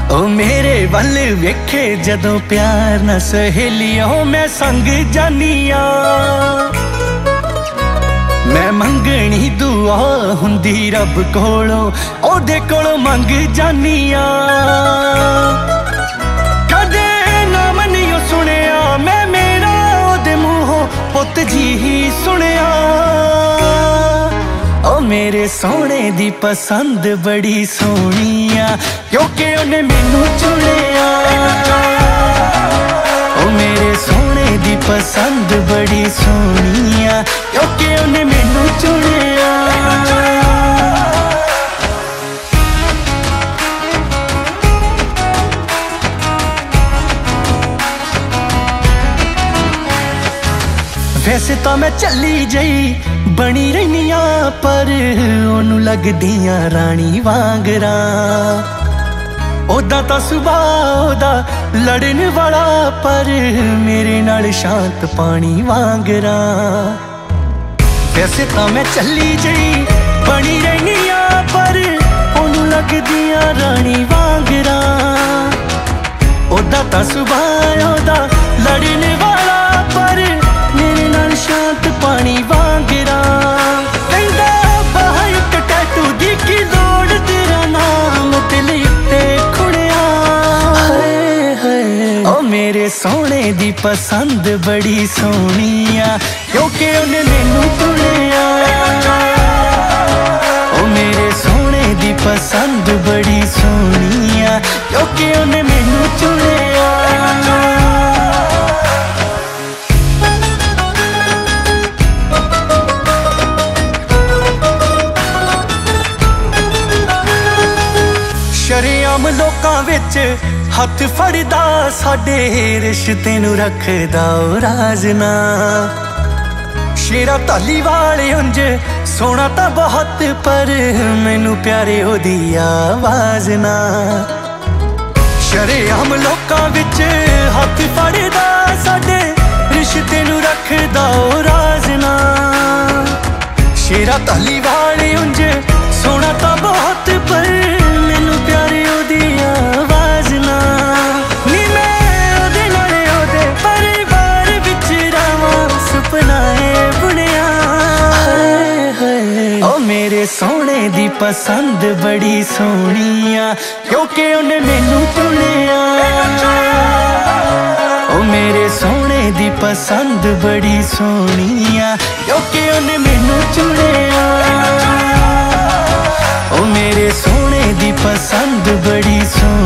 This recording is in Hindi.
ओ मेरे वल वेखे जदों प्यार ना सहेलियों मैं संग जानिया। मैं मंगनी दुआ हुंदी रब कोलों ओदे कोलों मंग जानिया। कदे नाम नहीं सुनिया मैं मेरा ओदे मूहों पुत जी ही सुनिया। ओ मेरे सोने दी पसंद बड़ी सोहनिया क्योंकि उन्हें मैनू चुनिया। ओ मेरे सोने दी पसंद बड़ी सोहनिया क्योंकि उन्हें मैनू चुनिया। वैसे तो मैं चली जई बनी रहनिया पर ओनू लगदियां रानी वांगरा। ओदा तो सुभाऽ ओदा लड़न वाला पर मेरे नाल शांत पानी वांगरा। वैसे तो मैं चली जई बनी रहनिया पर ओनू लगदियां रानी वांगरा। ओदा तो सुभाऽ ओदा लड़न वाला पर मेरे नाल शांत पानी वांगरा। कहंदा बाहर एक टैटू दी की लोड़ तेरा नाम दिल उत्ते खुड़िया। हाय हाय ओ मेरे सोने दी पसंद बड़ी सोहनिया क्योंकि उन्हें मैनू चुनिया। ओ मेरे सोने दी पसंद बड़ी सोहनिया क्योंकि उन्हें मैनू चुनिया। शरेआम लोकां विच हथ फड़दा साडे रिश्ते नू रखदा ओ राजना। शेरा धालीवाल उंज सोना तां बहुत पर मैनू प्यारे ओदी आवाज ना। शरेआम लोकां विच हथ फड़दा साडे रिश्ते नू रखदा ओ राजना। शेरा धालीवाल उंज सोना तां बहुत पर मैनू प्यारे ओदी आवाज ना। नी मैं ओदे नाल ओदे परिवार विच रवां सुपना ए बुनिया। हाय हाय ओ मेरे सोने दी पसंद बड़ी सोहनिया क्योंकि उन्हें मैनू चुनिया। ओ मेरे सोने दी पसंद बड़ी सोहनिया क्योंकि उन्हें मैनू चुनिया। ओ मेरे सोने दी पसंद बड़ी सोहनिया।